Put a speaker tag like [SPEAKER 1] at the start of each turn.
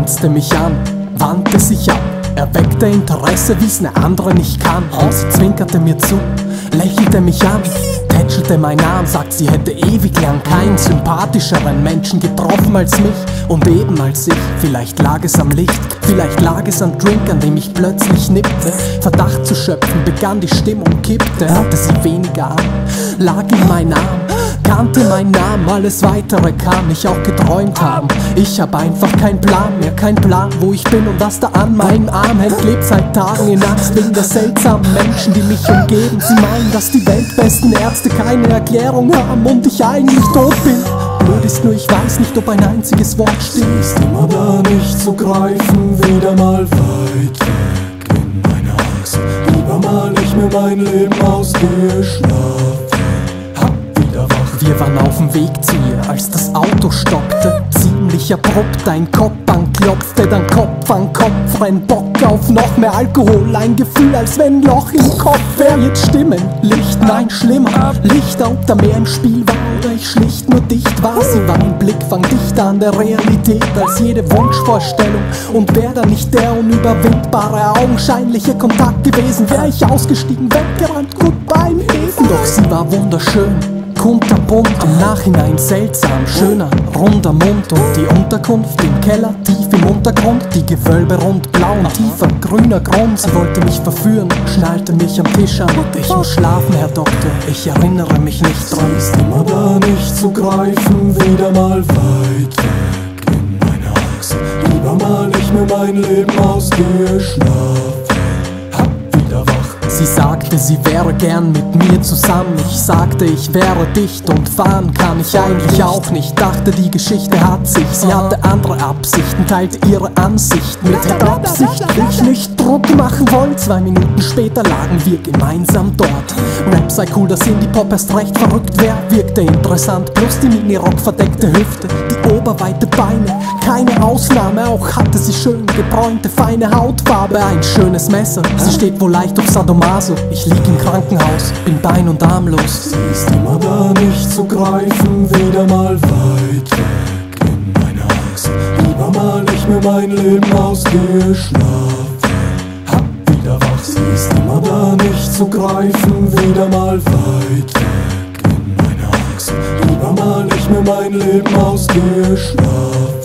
[SPEAKER 1] grinste mich an, wandte sich ab, erweckte Interesse, wie's ne andere nicht kann. Und sie zwinkerte mir zu, lächelte mich an, tätschelte meinen Arm, sagt, sie hätte ewig lang keinen sympathischeren Menschen getroffen als mich. Und eben als ich, vielleicht lag es am Licht, vielleicht lag es am Drink, an dem ich plötzlich nippte. Verdacht zu schöpfen, begann die Stimmung kippte, hatte sie weniger an, lag in meinen Arm, kannte meinen Namen, alles weitere kann ich auch geträumt haben. Ich hab einfach keinen Plan mehr, kein Plan, wo ich bin und was da an meinem Arm hängt. Lebt seit Tagen in Angst wegen der seltsamen Menschen, die mich umgeben. Sie meinen, dass die weltbesten Ärzte keine Erklärung haben und ich eigentlich tot bin. Blöd ist nur, ich weiß nicht, ob ein einziges Wort stimmt.
[SPEAKER 2] Sie ist immer da, nicht zu greifen, wieder mal weit weg in meine Angst. Lieber mal ich mir mein Leben aus, gehe schlafen, hab wieder wach.
[SPEAKER 1] Wir waren auf dem Weg zu ihr, als das Auto stoppte. Ziemlich abrupt, ein Kopf anklopfte, dann Kopf an Kopf, ein Bock auf noch mehr Alkohol. Ein Gefühl, als wenn ein Loch im Kopf wär. Jetzt Stimmen, Licht, nein, schlimmer. Licht, ob da mehr im Spiel war oder ich schlicht nur dicht war. Sie war ein Blickfang dichter an der Realität als jede Wunschvorstellung. Und wär da nicht der unüberwindbare, augenscheinliche Kontakt gewesen, wär ich ausgestiegen, weggerannt, gut beim Häfen. Doch sie war wunderschön, kunterbunt, im Nachhinein seltsam, schöner, runder Mund und die Unterkunft im Keller, tief im Untergrund, die Gewölbe rund, blau und tiefer, grüner Grund. Sie wollte mich verführen, schnallte mich am Tisch an. Ich muss schlafen, Herr Doktor, ich erinnere mich nicht dran.
[SPEAKER 2] Sie ist immer da, nicht zu greifen, wieder mal weit weg in meine Angst. Lieber mal ich mir mein Leben aus, gehe schlafen, hab wieder wach.
[SPEAKER 1] Sie sagte, sie wäre gern mit mir zusammen. Ich sagte, ich wäre dicht und fahren kann ich eigentlich auch nicht. Dachte, die Geschichte hat sich, sie hatte andere Absichten, teilte ihre Ansicht mit. Hätte absichtlich nicht Druck machen wollen. 2 Minuten später lagen wir gemeinsam dort. Rap sei cool, dass Indie-Pop erst recht verrückt wär. Wirkte interessant, plus die Mini-Rock verdeckte Hüfte, die oberweite Beine, keine Ausnahme. Auch hatte sie schön gebräunte, feine Hautfarbe, ein schönes Messer. Sie steht wohl leicht auf Sadomaso. Ich lieg im Krankenhaus, bin bein- und armlos.
[SPEAKER 2] Sie ist immer da, nicht zu greifen, wieder mal weit weg in meine Angst. Lieber mal ich mir mein Leben aus, gehe schlafen, hab wieder wach. Sie ist immer da, nicht zu greifen, wieder mal weit weg in meine Angst. Lieber mal ich mir mein Leben aus, gehe schlafen.